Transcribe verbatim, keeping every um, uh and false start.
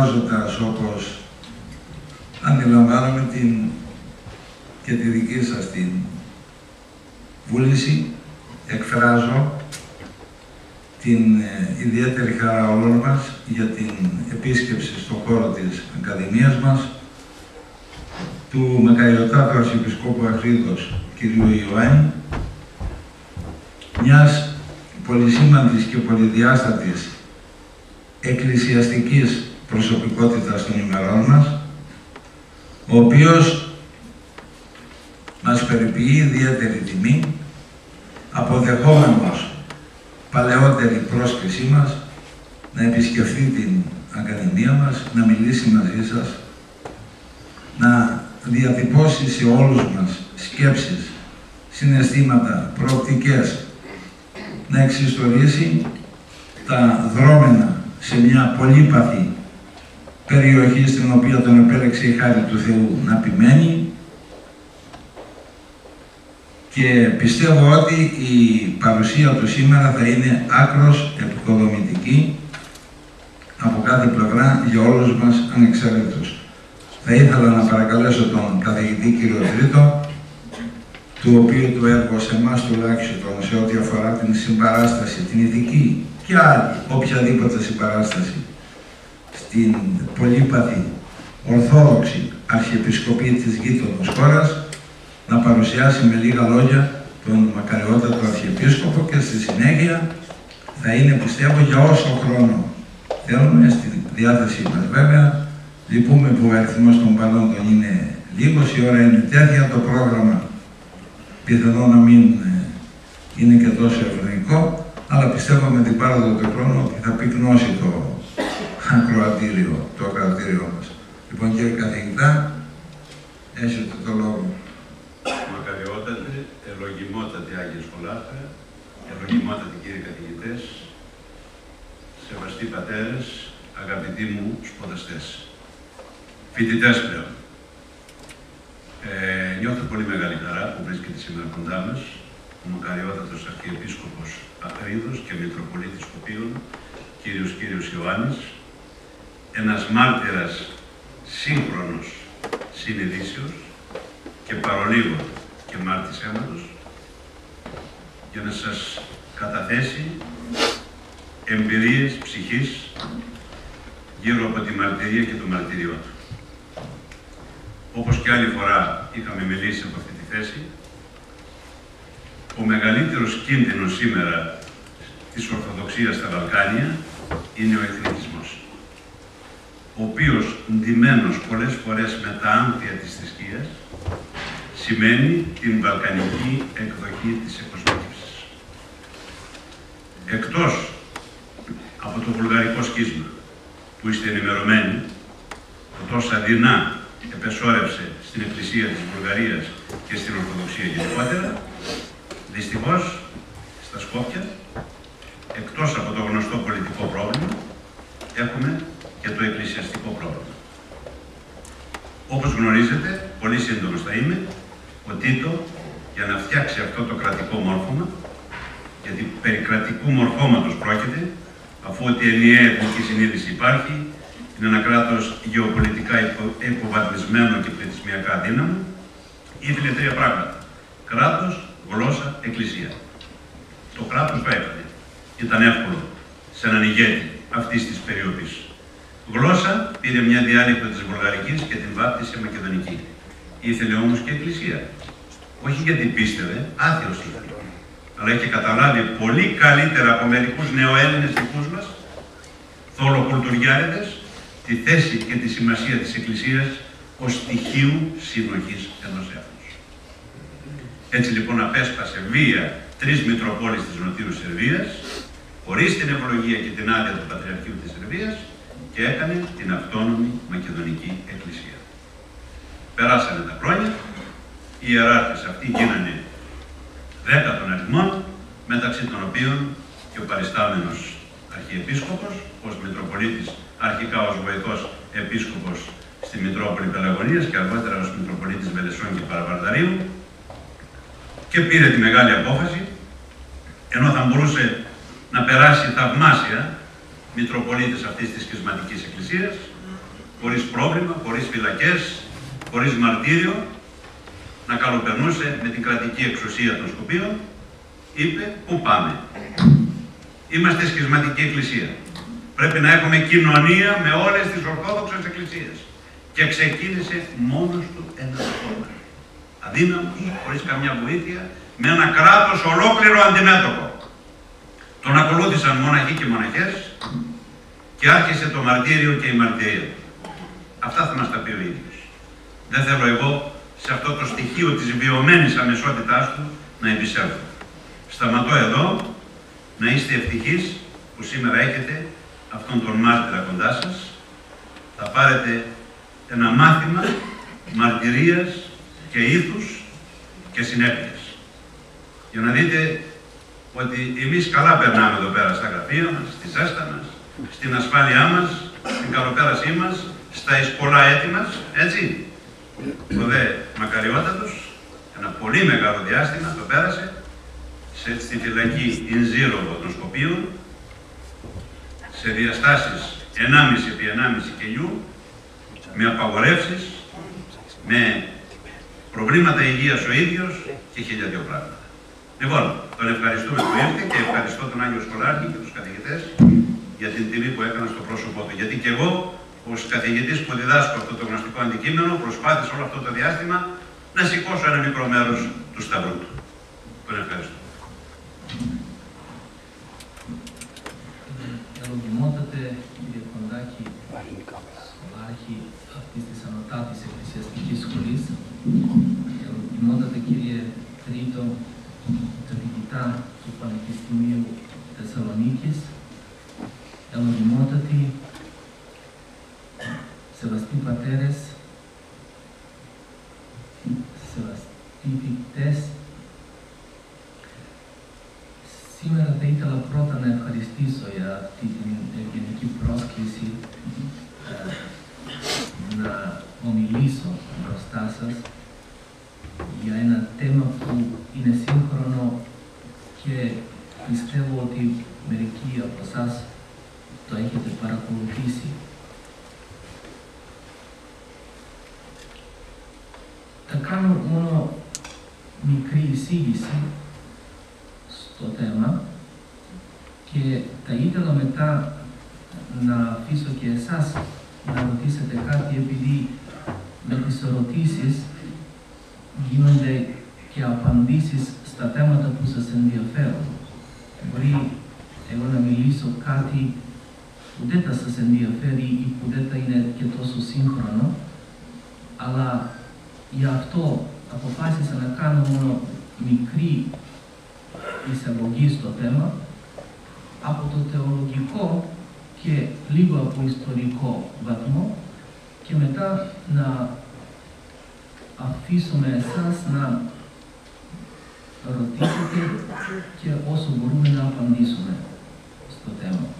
εκφράζοντας, όπως αντιλαμβάνομαι, την και τη δική σας την βούληση, εκφράζω την ε, ιδιαίτερη χαρά όλων μας για την επίσκεψη στον χώρο της Ακαδημίας μας του Μακαριωτάτου Αρχιεπισκόπου Αχρίδος κ. Ιωάννη, μιας πολυσήμαντης και πολυδιάστατης εκκλησιαστικής προσωπικότητας των ημερών μας, ο οποίος μας περιποιεί ιδιαίτερη τιμή, αποδεχόμενος παλαιότερη πρόσκλησή μας να επισκεφθεί την Ακαδημία μας, να μιλήσει μαζί σας, να διατυπώσει σε όλους μας σκέψεις, συναισθήματα, προοπτικές, να εξιστορήσει τα δρόμενα σε μια πολύπαθη περιοχή στην οποία τον επέλεξε η χάρη του Θεού να επιμένει, και πιστεύω ότι η παρουσία του σήμερα θα είναι άκρος επικοδομητική από κάθε πλευρά για όλους μας ανεξαρτήτως. Θα ήθελα να παρακαλέσω τον καθηγητή κύριο Τρίτο, του οποίου το έργο σε εμάς τουλάχιστον σε ό,τι αφορά την συμπαράσταση, την ηθική και άλλη οποιαδήποτε συμπαράσταση στην πολύπαθη ορθόδοξη αρχιεπισκοπή της γείτονος χώρας, να παρουσιάσει με λίγα λόγια τον μακαριότατο Αρχιεπίσκοπο και στη συνέχεια θα είναι, πιστεύω, για όσο χρόνο θέλουμε στη διάθεσή μας. Βέβαια, λυπούμε που ο αριθμός των παρόντων είναι λίγος, η ώρα είναι τέτοια, το πρόγραμμα πιθανό να μην είναι και τόσο ευνοϊκό, αλλά πιστεύω με την πάροδο του χρόνου ότι θα πυκνώσει το ακροατήριο, το ακροατήριό μας. Λοιπόν, κύριε καθηγητά, έχετε το λόγο. Μακαριότατε, ευλογημότατε Άγιε Σχολάφε, ευλογημότατε κύριοι καθηγητές, σεβαστοί πατέρες, αγαπητοί μου σπουδαστές, φοιτητές πλέον. Ε, νιώθω πολύ μεγάλη χαρά που βρίσκεται σήμερα κοντά μας ο μακαριότατος Αρχιεπίσκοπος Αχρίδος και Μητροπολίτης Σκοπίων, κύριος κύριος Ιωάννης, ένας μάρτυρας σύγχρονος συνειδήσεως και παρολίγο και μάρτης αίματος, για να σας καταθέσει εμπειρίες ψυχής γύρω από τη μαρτυρία και το μαρτυριό του. Όπως και άλλη φορά είχαμε μιλήσει από αυτή τη θέση, ο μεγαλύτερος κίνδυνος σήμερα της Ορθοδοξίας στα Βαλκάνια είναι ο εθνικισμός, ο οποίος, ντυμένος πολλές φορές με τα άμφια της θρησκείας, σημαίνει την βαλκανική εκδοχή της εκοσμίκευσης. Εκτός από το βουλγαρικό σχίσμα, που είστε ενημερωμένοι, το τόσο δεινά επεσόρευσε στην Εκκλησία της Βουλγαρίας και στην Ορθοδοξία γενικότερα, δυστυχώς, στα Σκόπια, εκτός από το γνωστό πολιτικό πρόβλημα, έχουμε και το εκκλησιαστικό πρόβλημα. Όπως γνωρίζετε, πολύ σύντομος θα είμαι, ο Τίτο, για να φτιάξει αυτό το κρατικό μόρφωμα, γιατί περί κρατικού μορφώματος πρόκειται, αφού ότι η ενιαία εθνική συνείδηση υπάρχει, είναι ένα κράτος γεωπολιτικά υποβαθμισμένο και πληθυσμιακά δύναμο, ήθελε τρία πράγματα. Κράτος, γλώσσα, εκκλησία. Το κράτος το έκανε. Ήταν εύκολο σε έναν ηγέτη αυτής της περιοχής. Γλώσσα πήρε μια διάλεκτο της βουλγαρικής και την βάπτισε μακεδονική. Ήθελε όμως και εκκλησία. Όχι γιατί πίστευε, άθεος ήταν. Αλλά είχε καταλάβει πολύ καλύτερα από μερικούς νεοέλληνες δικούς μας, θολοκουλτουριάριδες, τη θέση και τη σημασία της Εκκλησίας ως στοιχείου συνοχής ενός έθνους. Έτσι λοιπόν απέσπασε βία τρεις Μητροπόλεις της Νοτιού Σερβίας, χωρίς την ευλογία και την άδεια του Πατριαρχείου της Σερβίας, και έκανε την αυτόνομη Μακεδονική Εκκλησία. Περάσανε τα χρόνια, οι ιεράρχες αυτοί γίνανε δέκα των αριθμών, μεταξύ των οποίων και ο παριστάμενος Αρχιεπίσκοπος, ως Μητροπολίτης, αρχικά ως βοηθός επίσκοπος στη Μητρόπολη Πελαγωνίας και αργότερα ως Μητροπολίτης Βελισσών και Παραβαρδαρίου, και πήρε τη μεγάλη απόφαση, ενώ θα μπορούσε να περάσει θαυμάσια Μητροπολίτης αυτής της σχισματικής εκκλησίας, χωρίς πρόβλημα, χωρίς φυλακές, χωρίς μαρτύριο, να καλοπερνούσε με την κρατική εξουσία των Σκοπίων, είπε «Πού πάμε? Είμαστε σχισματική εκκλησία. Πρέπει να έχουμε κοινωνία με όλες τις ορθόδοξες εκκλησίες». Και ξεκίνησε μόνος του ένα κόμμα. Αδύναμος, χωρίς καμιά βοήθεια, με ένα κράτος ολόκληρο αντιμέτωπο. Τον ακολούθησαν μοναχοί και μοναχές και άρχισε το μαρτύριο και η μαρτυρία του. Αυτά θα μας τα πει ο ίδιος. Δεν θέλω εγώ σε αυτό το στοιχείο της βιωμένης αμεσότητάς του να επισέλθω. Σταματώ εδώ, να είστε ευτυχείς που σήμερα έχετε αυτόν τον μάρτυρα κοντά σας. Θα πάρετε ένα μάθημα μαρτυρίας και ήθους και συνέπειας. Για να δείτε ότι εμείς καλά περνάμε εδώ πέρα στα γραφεία μας, στη ζέστα μας, στην ασφάλειά μας, στην καλοπέρασή μας, στα πολλά έτη μας, έτσι. Ο δε μακαριότατος, ένα πολύ μεγάλο διάστημα το πέρασε σε, στη φυλακή Ινζήροβο των Σκοπίων, σε διαστάσεις ενάμιση επί ενάμιση κελιού, με απαγορεύσεις, με προβλήματα υγείας ο ίδιος και χίλια δυο πράγματα. Λοιπόν, τον ευχαριστούμε που ήρθε και ευχαριστώ τον Άγιο Σκολάρχη και τους καθηγητές για την τιμή που έκαναν στο πρόσωπό του. Γιατί και εγώ, ως καθηγητής που διδάσκω αυτό το γνωστικό αντικείμενο, προσπάθησα όλο αυτό το διάστημα να σηκώσω ένα μικρό μέρος του σταυρού του. Τον ευχαριστώ. Ευλογημότατε, κύριε Κοντάκη, Σκολάρχη αυτής της Ανωτάτης Εκκλησιαστικής Σχολής, ευλογημότατε, κύριε Τρίτο, καθηγητά του Πανεπιστημίου Θεσσαλονίκης, ευλογημότατοι, σεβαστοί πατέρες, σεβαστοί φοιτητές, σήμερα θα ήθελα πρώτα να ευχαριστήσω για αυτή την ευγενική πρόσκληση ε, να ομιλήσω μπροστά σας για ένα θέμα που είναι σύγχρονο και πιστεύω ότι μερικοί από εσάς το έχετε παρακολουθήσει. Θα κάνω μόνο μικρή εισήγηση στο θέμα και θα ήθελα μετά να αφήσω και εσάς να ρωτήσετε κάτι, επειδή με τις ερωτήσεις γίνονται και απαντήσεις στα θέματα που σας ενδιαφέρουν. Μπορεί εγώ να μιλήσω κάτι που δεν θα σας ενδιαφέρει ή που δεν θα είναι και τόσο σύγχρονο, αλλά γι' αυτό αποφάσισα να κάνω μόνο μικρή εισαγωγή στο θέμα, από το θεολογικό και λίγο από ιστορικό βαθμό, και μετά να αφήσουμε εσάς να ρωτήσετε και όσο μπορούμε να απαντήσουμε στο θέμα.